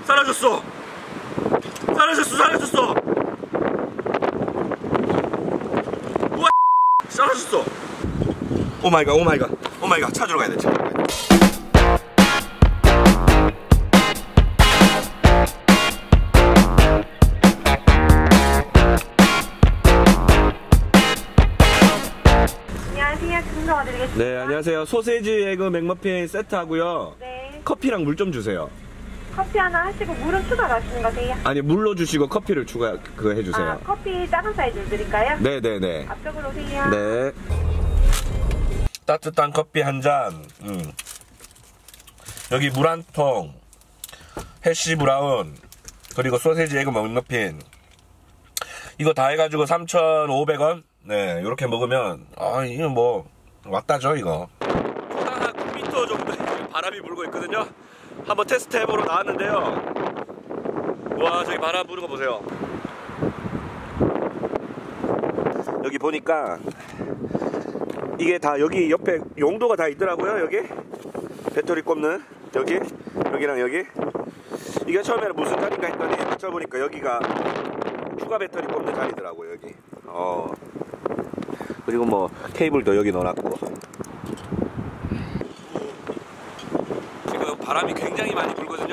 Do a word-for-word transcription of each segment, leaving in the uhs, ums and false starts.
사라졌어. 사라졌어. 사라졌어. 우와, 사라졌어. 오마이갓 오마이갓 오마이갓. 찾으러 가야 돼. 찾으러 가야 돼. 네, 안녕하세요. 소세지 에그 맥머핀 세트하고요. 네. 커피랑 물 좀 주세요. 커피 하나 하시고 물은 추가로 하시는 거세요? 아니, 물로 주시고 커피를 추가 그거 해주세요. 아, 커피 작은 사이즈 드릴까요? 네네네. 앞쪽으로 오세요. 네. 따뜻한 커피 한 잔. 음. 여기 물 한 통. 해시 브라운. 그리고 소세지 에그 맥머핀. 이거 다 해가지고 삼천오백 원. 네, 이렇게 먹으면 아, 이거 뭐 왔다죠 이거. 초당 한 구 미터 정도 바람이 불고 있거든요. 한번 테스트 해보러 나왔는데요. 와, 저기 바람 부는 거 보세요. 여기 보니까 이게 다 여기 옆에 용도가 다 있더라고요. 여기 배터리 꼽는 여기 여기랑 여기. 이게 처음에는 무슨 자리인가 했더니 맞춰보니까 여기가 추가 배터리 꼽는 자리더라고요. 여기. 어. 그리고 뭐 케이블도 여기 넣어놨고. 지금 바람이 굉장히 많이 불거든요.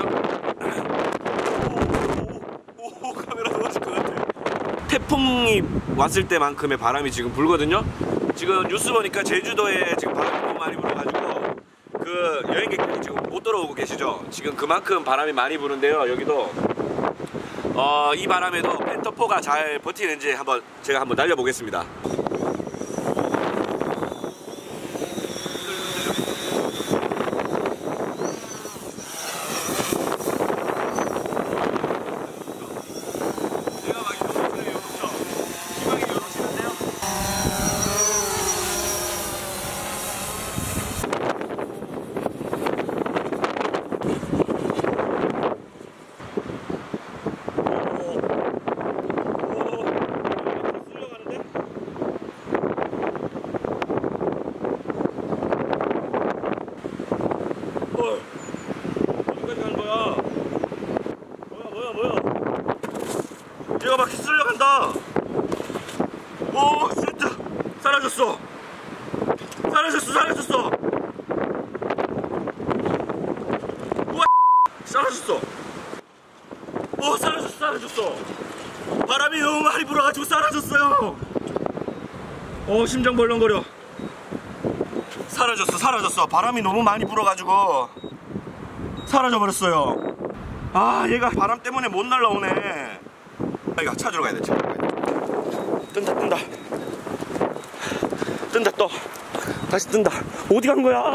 오, 오, 오, 카메라 떨어질 것 같아. 태풍이 왔을 때만큼의 바람이 지금 불거든요. 지금 뉴스 보니까 제주도에 지금 바람이 너무 많이 불어가지고 그 여행객들이 지금 못 들어오고 계시죠. 지금 그만큼 바람이 많이 부는데요. 여기도 어, 이 바람에도 펜터포가 잘 버티는지 한번 제가 한번 날려보겠습니다. 얘가 막 쓸려간다. 오, 진짜 사라졌어. 사라졌어. 사라졌어. 우와, 사라졌어. 오, 사라졌어. 사라졌어. 바람이 너무 많이 불어가지고 사라졌어요. 오, 심장 벌렁거려. 사라졌어. 사라졌어. 바람이 너무 많이 불어가지고 사라져버렸어요. 아, 얘가 바람 때문에 못 날라오네. 이거 찾으러 가야 돼. 찾으러 가야 돼. 뜬다 뜬다 뜬다. 또 다시 뜬다. 어디 간 거야?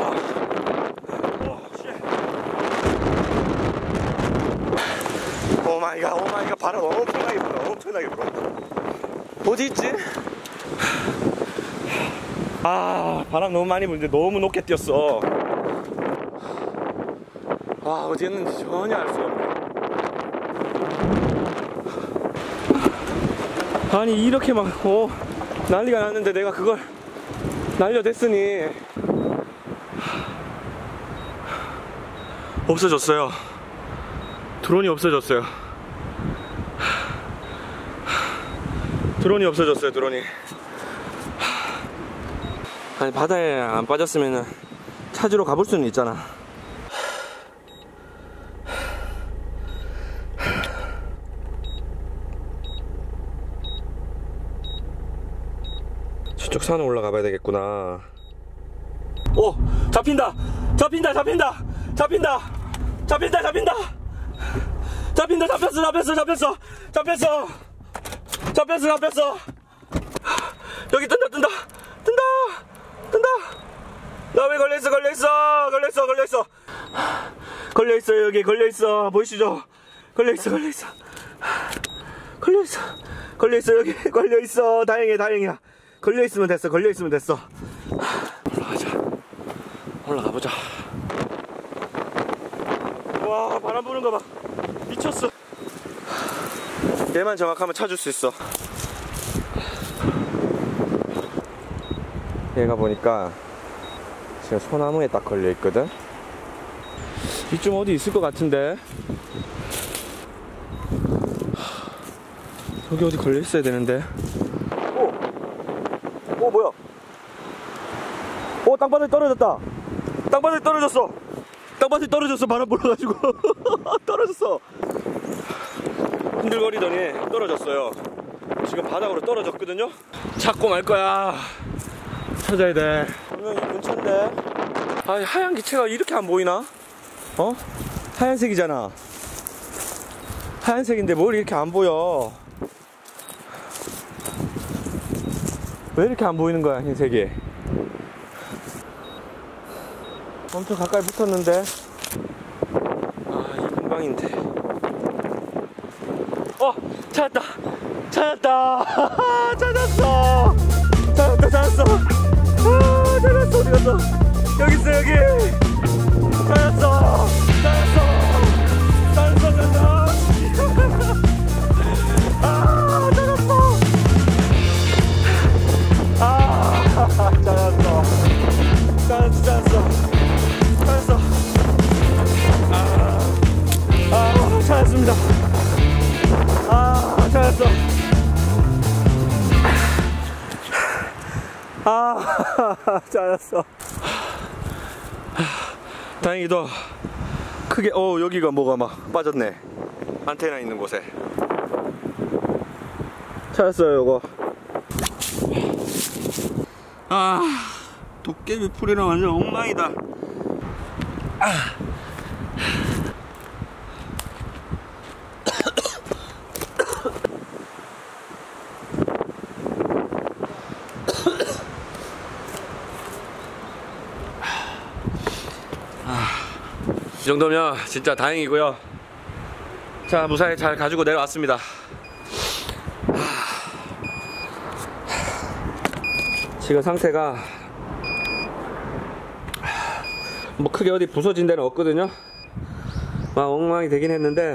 오 마이 갓, 오 마이 갓. 바람 엄청나게 불어. 엄청나게 불어. 어디 있지? 아, 바람 너무 많이 부는데 너무 높게 뛰었어. 아, 어디 있는지 전혀 알 수가 없네. 아니, 이렇게 막 어, 난리가 났는데 내가 그걸 날려댔으니 없어졌어요. 드론이 없어졌어요. 드론이 없어졌어요. 드론이. 아니, 바다에 안 빠졌으면 찾으러 가볼 수는 있잖아. 저쪽 산에 올라가 봐야 되겠구나. 오! 잡힌다! 잡힌다! 잡힌다! 잡힌다! 잡힌다! 잡힌다! 잡힌다! 잡혔어! 잡혔어! 잡혔어! 잡혔어! 잡혔어! 잡혔어! 여기 뜬다! 뜬다! 뜬다! 뜬다! 나 왜 걸려있어! 걸려있어! 걸려있어! 걸려있어! 걸려있어! 여기 걸려있어! 보이시죠? 걸려있어! 걸려있어! 걸려있어! 걸려있어! 여기 걸려있어! 다행이야! 다행이야! 걸려있으면 됐어. 걸려있으면 됐어. 올라가자. 올라가보자. 와, 바람 부는 거 봐. 미쳤어. 얘만 정확하면 찾을 수 있어. 얘가 보니까 지금 소나무에 딱 걸려있거든. 이쯤 어디 있을 것 같은데. 여기 어디 걸려 있어야 되는데. 오! 오 뭐야? 오 땅바닥에 떨어졌다. 땅바닥에 떨어졌어. 땅바닥에 떨어졌어. 바람 불어가지고 떨어졌어. 흔들거리더니 떨어졌어요. 지금 바닥으로 떨어졌거든요. 찾고 말 거야. 찾아야 돼. 분명히 근처인데. 아, 하얀 기체가 이렇게 안 보이나? 어? 하얀색이잖아. 하얀색인데 뭘 이렇게 안 보여? 왜 이렇게 안 보이는 거야, 흰색이? 엄청 가까이 붙었는데. 아, 이 금방인데. 어! 찾았다! 찾았다! 찾았어! 찾았다, 찾았어! 아, 찾았어! 어디 갔어? 여기 있어, 여기! 찾았어! 찾았어! 찾았어, 찾았어! 아, 찾았어! 아, 찾았어! 찾았어, 찾았어! 찾았어! 아, 아, 찾았습니다! 아, 찾았어! 아, 찾았어! 다행히도 크게, 어, 여기가 뭐가 막 빠졌네. 안테나 있는 곳에. 찾았어요, 요거. 아, 도깨비 풀이랑 완전 엉망이다. 아. 이 정도면 진짜 다행이고요. 자, 무사히 잘 가지고 내려왔습니다. 지금 상태가 뭐 크게 어디 부서진 데는 없거든요. 막 엉망이 되긴 했는데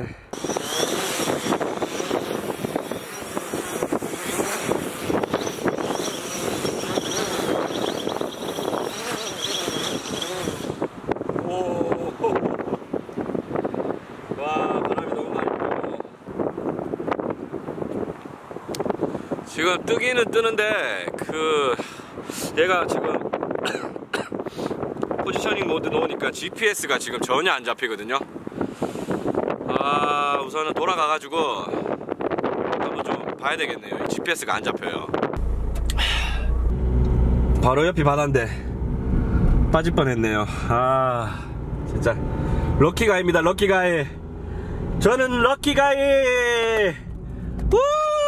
지금 뜨기는 뜨는데 그 얘가 지금 포지셔닝 모드 놓으니까 지피에스가 지금 전혀 안 잡히거든요. 아, 우선은 돌아가가지고 한번 좀 봐야 되겠네요. 지피에스가 안 잡혀요. 바로 옆이 바다인데 빠질 뻔했네요. 아, 진짜 럭키가이입니다. 럭키가이. 저는 럭키가이. 우!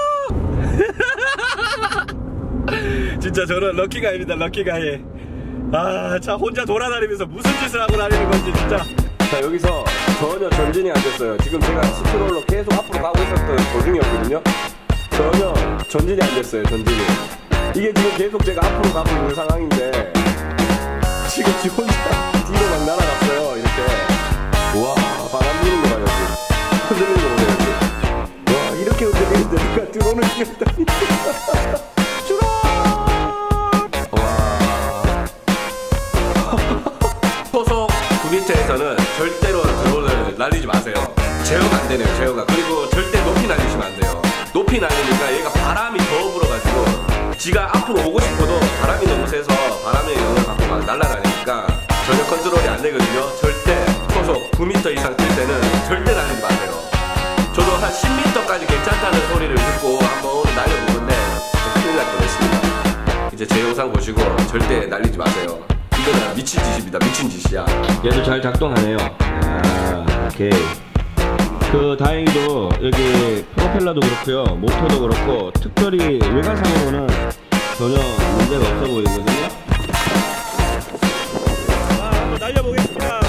진짜 저는 럭키가이입니다. 럭키가이. 아, 자, 혼자 돌아다니면서 무슨 짓을 하고 다니는 건지 진짜. 자, 여기서 전혀 전진이 안 됐어요. 지금 제가 스크롤로 계속 앞으로 가고 있었던 도중이었거든요. 전혀 전진이 안 됐어요. 전진이. 이게 지금 계속 제가 앞으로 가고 있는 상황인데 지금 지 혼자 뒤로 막 날아갔어요. 이렇게. 우와, 바람 부는 거 봐요. 흔들리는 거 보세요. 이렇게. 와, 이렇게 흔들리는데 누가 드론을 띄웠다니. 소속 구비체에서는 절대로 드론을 날리지 마세요. 제어가 안 되네요. 제어가. 그리고 절대 높이 날리시면 안 돼요. 높이 날리니까 얘가 바람이 더 불어가지고 지가 앞으로 오고 싶어도 바람이 너무 세서 바람의 영향을 받고 막 날아다니니까 전혀 컨트롤이 안 되거든요. 절대 소속 구 미터 이상 뛸 때는 절대 날리지 마세요. 저도 한 십 미터까지 괜찮다는 소리를 듣고 한번 오늘 날려보는데 큰일 날 뻔했습니다. 이제 제 영상 보시고 절대 날리지 마세요. 이거는 미친 짓입니다. 미친 짓이야. 얘도 잘 작동하네요. 아, 오케이. 그 다행히도 여기 프로펠러도 그렇고요, 모터도 그렇고 특별히 외관상으로는 전혀 문제가 없어 보이거든요. 자, 한번 날려보겠습니다.